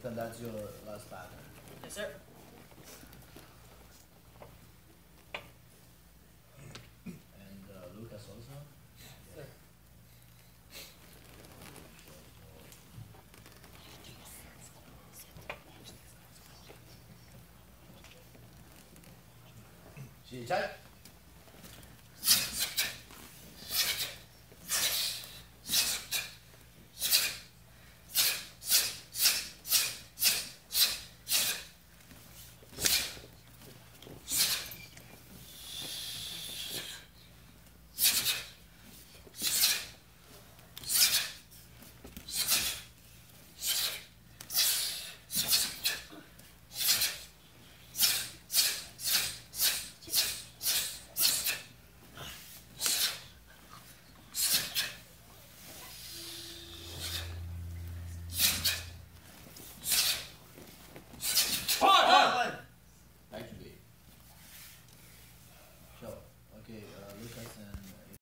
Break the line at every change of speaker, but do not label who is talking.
Ethan, that's your last pattern.
Yes, sir.
And Lucas also?
Sir.
시작!